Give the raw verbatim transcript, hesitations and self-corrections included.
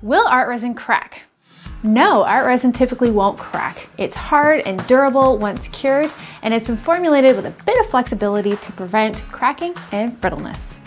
Will ArtResin crack? No, ArtResin typically won't crack. It's hard and durable once cured, and it's been formulated with a bit of flexibility to prevent cracking and brittleness.